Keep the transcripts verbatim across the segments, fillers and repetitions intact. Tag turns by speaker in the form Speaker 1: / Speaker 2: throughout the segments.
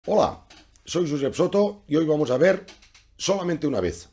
Speaker 1: Hola, soy Josep Soto y hoy vamos a ver Solamente una vez.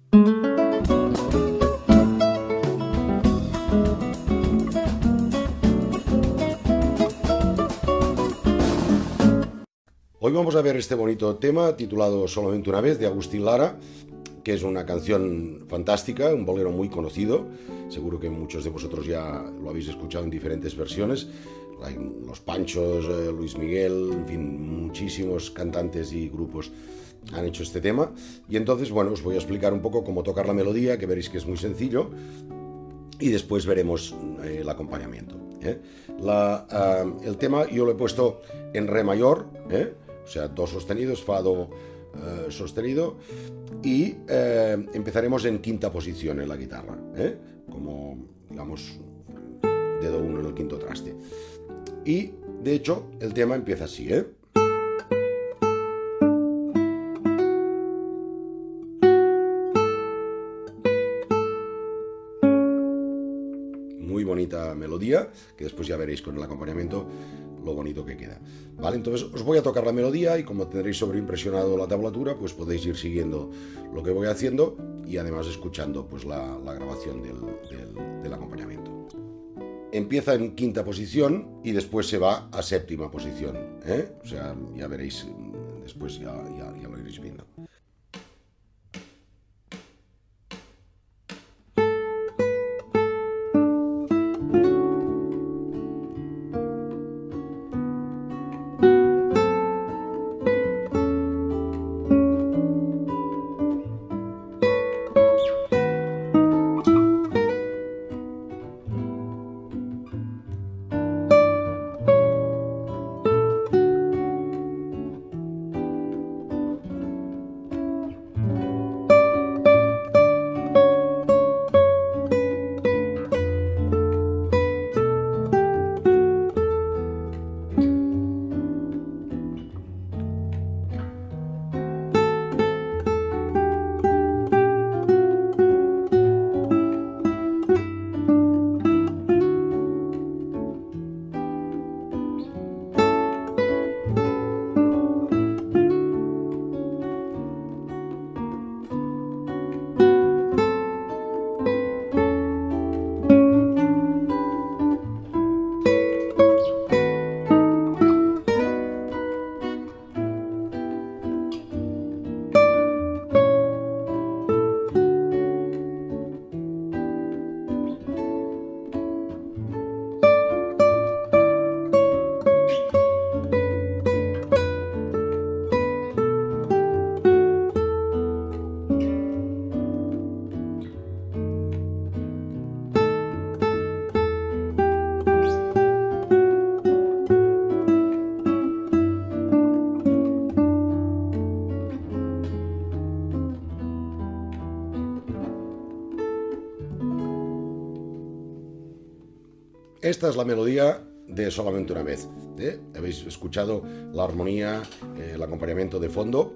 Speaker 1: Hoy vamos a ver este bonito tema titulado Solamente una vez de Agustín Lara, que es una canción fantástica, un bolero muy conocido. Seguro que muchos de vosotros ya lo habéis escuchado en diferentes versiones. Los Panchos, eh, Luis Miguel, en fin, muchísimos cantantes y grupos han hecho este tema. Y entonces, bueno, os voy a explicar un poco cómo tocar la melodía, que veréis que es muy sencillo, y después veremos eh, el acompañamiento. ¿eh? La, uh, el tema yo lo he puesto en re mayor, ¿eh? o sea, do sostenido, fa, do uh, sostenido, y eh, empezaremos en quinta posición en la guitarra, ¿eh? como, digamos, dedo uno en el quinto traste. Y, de hecho, el tema empieza así, ¿eh? Muy bonita melodía, que después ya veréis con el acompañamiento lo bonito que queda. ¿Vale? Entonces os voy a tocar la melodía y como tendréis sobreimpresionado la tablatura, pues podéis ir siguiendo lo que voy haciendo y además escuchando pues la, la grabación del, del, del acompañamiento. Empieza en quinta posición y después se va a séptima posición, ¿eh? O sea, ya veréis, después ya, ya, ya lo iréis viendo. Esta es la melodía de Solamente una vez. ¿eh? Habéis escuchado la armonía, eh, el acompañamiento de fondo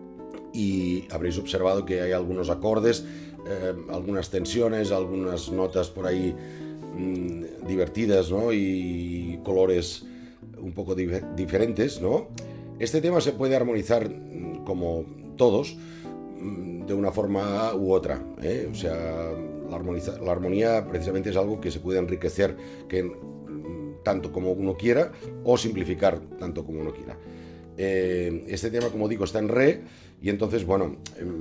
Speaker 1: y habréis observado que hay algunos acordes, eh, algunas tensiones, algunas notas por ahí mmm, divertidas, ¿no? Y colores un poco dif diferentes, ¿no? Este tema se puede armonizar como todos, de una forma u otra, ¿eh? O sea, la, la armonía precisamente es algo que se puede enriquecer que, tanto como uno quiera o simplificar tanto como uno quiera. Eh, este tema, como digo, está en re y entonces, bueno,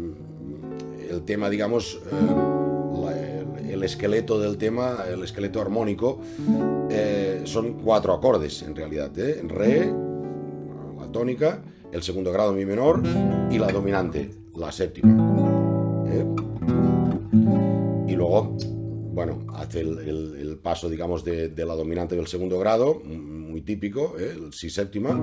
Speaker 1: el tema, digamos, eh, la, el esqueleto del tema, el esqueleto armónico, eh, son cuatro acordes en realidad, ¿eh? En re, la tónica, el segundo grado mi menor y la dominante, la séptima. ¿eh? Y luego, bueno, hace el, el, el paso, digamos, de, de la dominante del segundo grado, muy típico, ¿eh? El si séptima.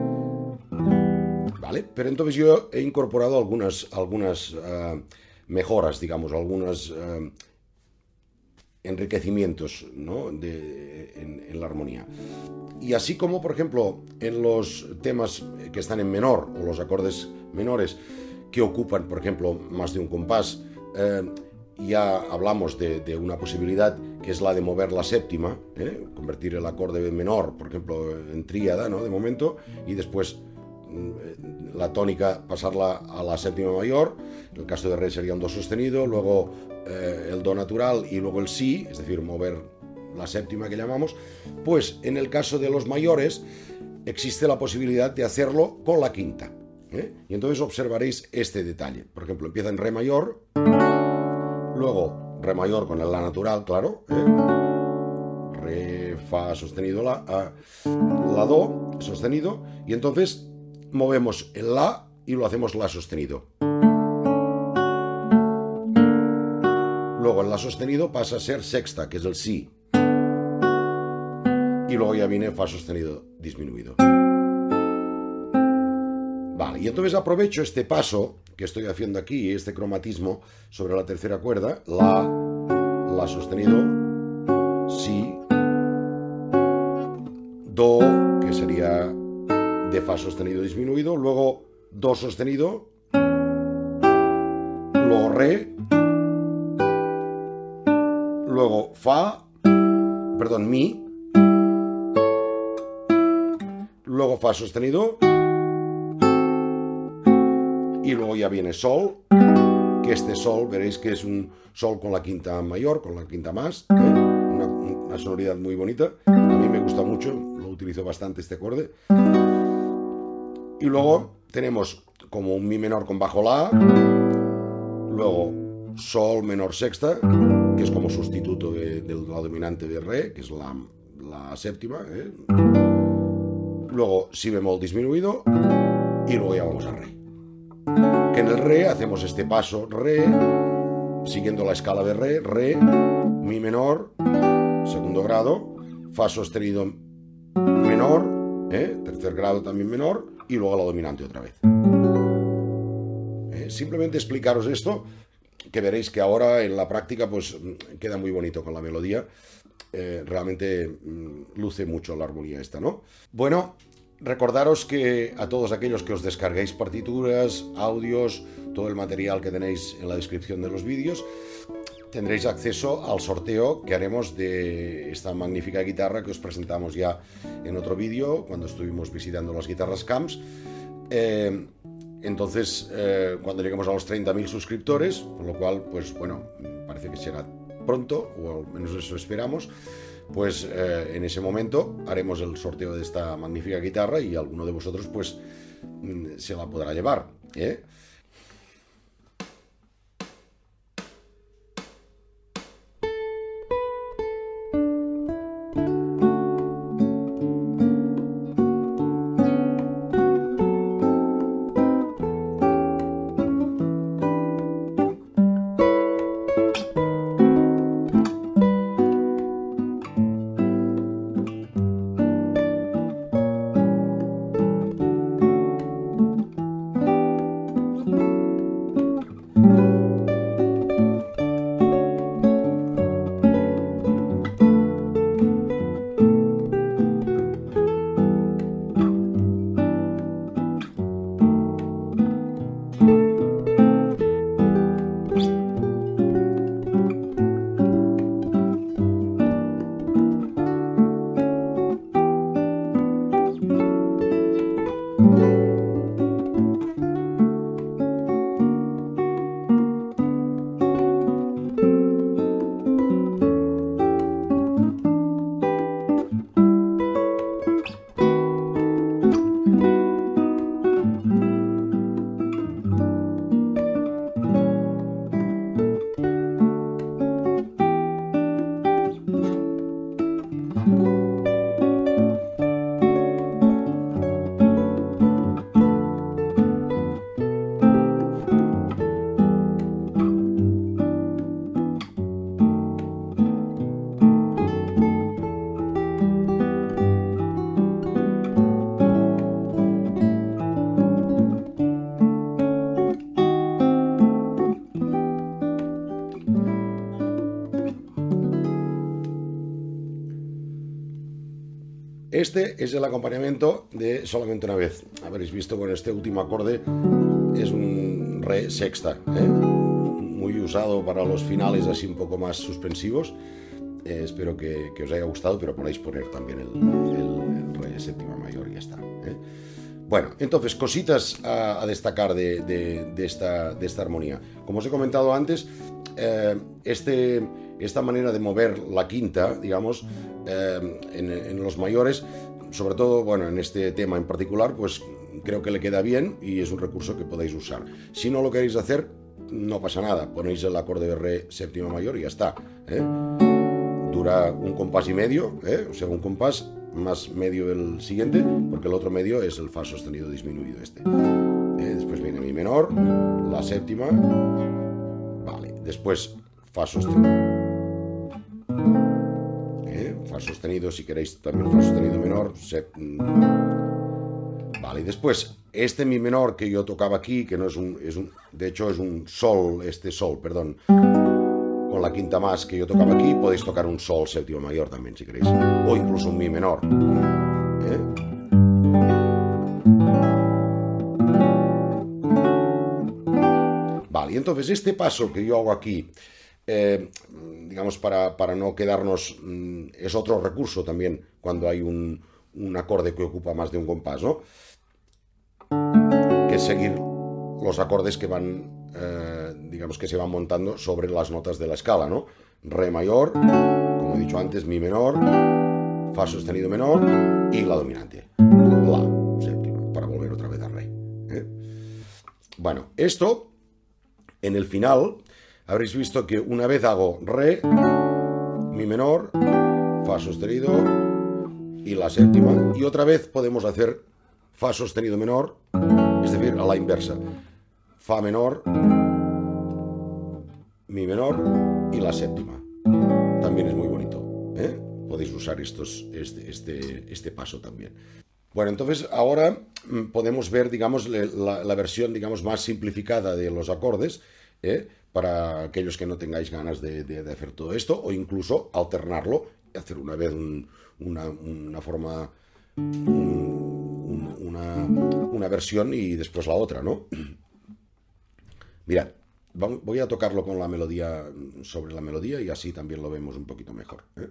Speaker 1: Vale, pero entonces yo he incorporado algunas, algunas uh, mejoras, digamos, algunos uh, enriquecimientos, ¿no? de, en, en la armonía. Y así como, por ejemplo, en los temas que están en menor o los acordes menores que ocupan, por ejemplo, más de un compás, eh, ya hablamos de, de una posibilidad que es la de mover la séptima, ¿eh? convertir el acorde menor, por ejemplo, en tríada, ¿no? de momento, y después la tónica pasarla a la séptima mayor, en el caso de re sería un do sostenido, luego eh, el do natural y luego el si, es decir, mover la séptima que llamamos. Pues en el caso de los mayores existe la posibilidad de hacerlo con la quinta, ¿eh? Y entonces observaréis este detalle. Por ejemplo, empieza en re mayor, luego re mayor con el la natural, claro, ¿eh? Re, fa sostenido, la, a, la do sostenido, y entonces movemos el la y lo hacemos la sostenido. Luego el la sostenido pasa a ser sexta, que es el si. Y luego ya viene fa sostenido disminuido. Vale, y entonces aprovecho este paso que estoy haciendo aquí, este cromatismo sobre la tercera cuerda, la, la sostenido, si, do, que sería de fa sostenido disminuido, luego do sostenido, luego re, luego fa, perdón, mi, luego fa sostenido y luego ya viene sol, que este sol veréis que es un sol con la quinta mayor, con la quinta más, ¿eh? una, una sonoridad muy bonita, a mí me gusta mucho, lo utilizo bastante este acorde. Y luego tenemos como un mi menor con bajo la, luego sol menor sexta, que es como sustituto de, de la dominante de re, que es la, la séptima, ¿eh? Luego si bemol disminuido y luego ya vamos a re. Que en el re hacemos este paso, re, siguiendo la escala de re, re, mi menor, segundo grado, fa sostenido menor, ¿eh? tercer grado también menor, y luego la dominante otra vez. Eh, simplemente explicaros esto, que veréis que ahora en la práctica pues queda muy bonito con la melodía. Eh, realmente mm, luce mucho la armonía esta, ¿no? Bueno, recordaros que a todos aquellos que os descarguéis partituras, audios, todo el material que tenéis en la descripción de los vídeos, tendréis acceso al sorteo que haremos de esta magnífica guitarra que os presentamos ya en otro vídeo cuando estuvimos visitando las guitarras Camps. Eh, entonces, eh, cuando lleguemos a los treinta mil suscriptores, por lo cual, pues bueno, parece que será pronto, o al menos eso esperamos, pues eh, en ese momento haremos el sorteo de esta magnífica guitarra y alguno de vosotros pues se la podrá llevar, ¿eh? Este es el acompañamiento de Solamente una vez. Habréis visto, bueno, este último acorde es un re sexta, ¿eh? Muy usado para los finales así un poco más suspensivos. Eh, espero que, que os haya gustado, pero podéis poner también el, el, el re séptima mayor y ya está, ¿eh? Bueno, entonces, cositas a, a destacar de, de, de, esta, de esta armonía. Como os he comentado antes, eh, este, esta manera de mover la quinta, digamos, eh, en, en los mayores, sobre todo, bueno, en este tema en particular, pues creo que le queda bien y es un recurso que podéis usar. Si no lo queréis hacer, no pasa nada, ponéis el acorde de re séptima mayor y ya está, ¿eh? Dura un compás y medio, ¿eh? O sea, un compás más medio el siguiente, porque el otro medio es el fa sostenido disminuido este. ¿Eh? Después viene mi menor, la séptima, vale, después fa sostenido, ¿eh? Fa sostenido, si queréis también fa sostenido menor, sep... vale, y después este mi menor que yo tocaba aquí, que no es un, es un, de hecho es un sol, este sol, perdón, con la quinta más que yo tocaba aquí, podéis tocar un sol séptima mayor también si queréis, o incluso un mi menor, ¿eh? Vale, y entonces este paso que yo hago aquí, eh, digamos para, para no quedarnos, es otro recurso también cuando hay un, un acorde que ocupa más de un compás, ¿no? Que es seguir los acordes que van, eh, digamos que se van montando sobre las notas de la escala, ¿no? Re mayor, como he dicho antes, mi menor, fa sostenido menor y la dominante, la séptima, para volver otra vez a re, ¿eh? Bueno, esto, en el final, habréis visto que una vez hago re, mi menor, fa sostenido y la séptima, y otra vez podemos hacer fa sostenido menor, es decir, a la inversa, fa menor, mi menor y la séptima. También es muy bonito, ¿eh? Podéis usar estos, este, este, este paso también. Bueno, entonces ahora podemos ver, digamos, la, la versión, digamos, más simplificada de los acordes, ¿eh? Para aquellos que no tengáis ganas de, de, de hacer todo esto, o incluso alternarlo y hacer una vez un, una, una forma, un, una, una versión y después la otra, ¿no? Mirad, voy a tocarlo con la melodía, sobre la melodía, y así también lo vemos un poquito mejor, ¿eh?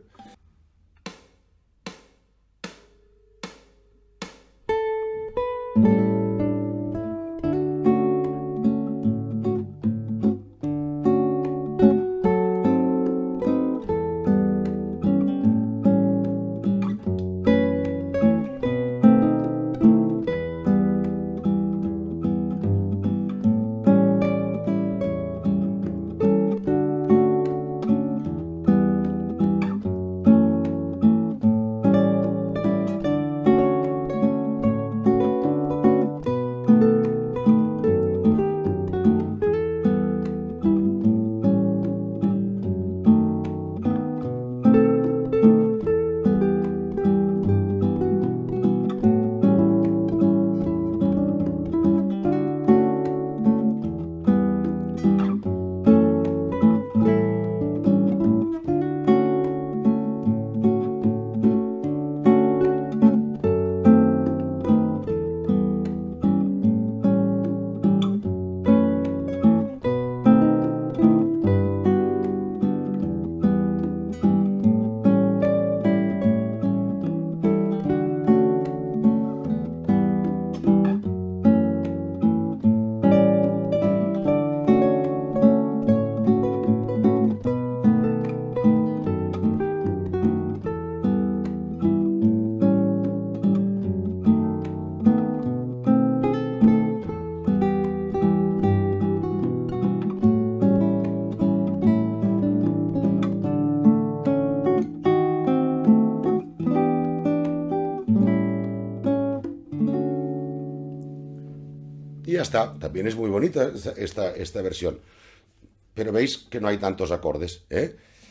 Speaker 1: Y ya está, también es muy bonita esta, esta versión. Pero veis que no hay tantos acordes, ¿eh?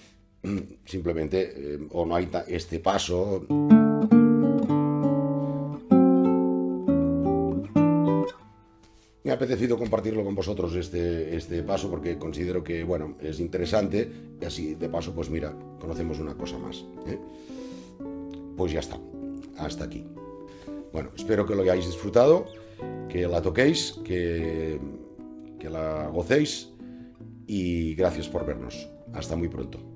Speaker 1: Simplemente, eh, o no hay este paso. Me ha apetecido compartirlo con vosotros este, este paso porque considero que, bueno, es interesante y así de paso, pues mira, conocemos una cosa más, ¿eh? Pues ya está, hasta aquí. Bueno, espero que lo hayáis disfrutado, que la toquéis, que, que la gocéis y gracias por vernos. Hasta muy pronto.